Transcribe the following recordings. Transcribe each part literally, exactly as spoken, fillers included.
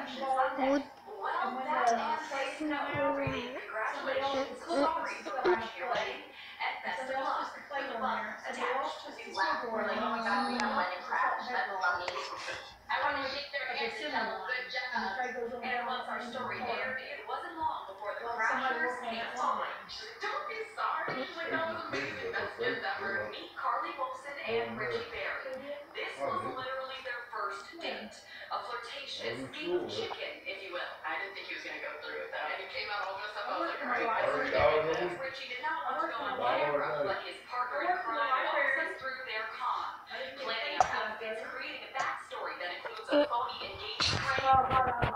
Would Well, that answers no worry. Congratulations. Sorry to crash your wedding. And best of luck. With the bug attached. You laugh. We're like, oh my god, we have a wedding crash. That's funny. Everyone think they're going to tell a good job. And once our story aired, it wasn't long before the crashers came on. Don't be sorry. Like, that was amazing. That's just ever. Meet Carly Wilson and Richie Berry. This was literally their first date. A flirtatious big chicken, if you will. I didn't think he was going to go through with that. And he came out all dressed up. I was like, alright. Richie did not want to go on camera, but his partner in crime walks us through their con. Planning out outfits, creating a backstory that includes a phony engagement ring.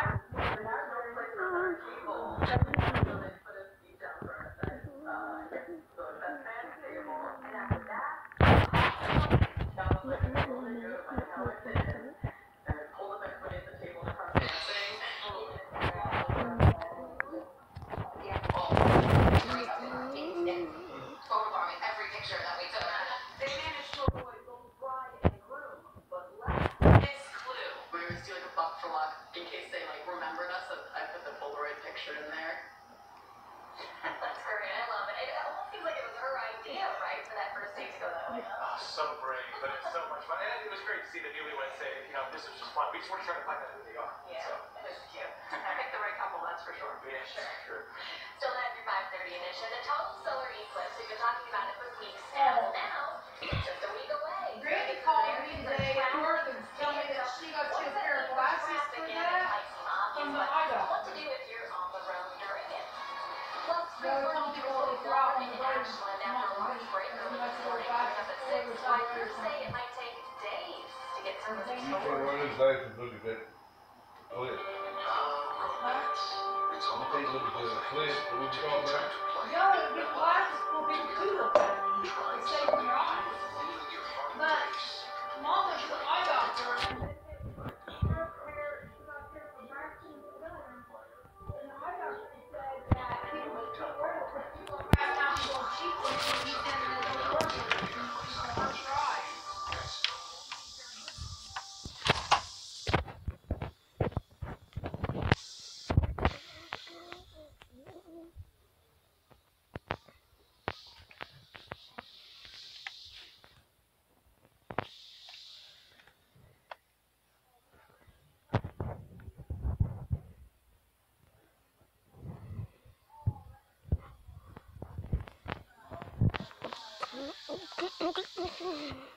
In there. That's great. I love it. It almost seems like it was her idea, right, for that first date to go that way. Oh, so brave, but it's so much fun. And it was great to see the newlyweds say, you know, this is just fun. We just want to try to find out who they are. Yeah, so. It is cute. I picked the right couple, that's for sure. Yeah, sure. sure. Still at your five thirty edition. A total solar eclipse. We've been talking about it for weeks now. Now, it's just a week away. Randy called me today at work and told me that she got two pair of glasses for that from the eye doctor. What to do if you're on the road during it. Plus, No, some people will throw out on the road. after lunch break early this morning, coming up at six. Doctors say it might take days to get service. One of those days to look at that clip. You take a look at the clip that we talked about. No, the glasses will be too look at them. They save your eyes. But Mom went to the eye doctor and they said her career, she got care for back to the gun. And the eye doctor said that he was too old for people to pass out and go cheap when he said that it was working. So her eyes. Okay.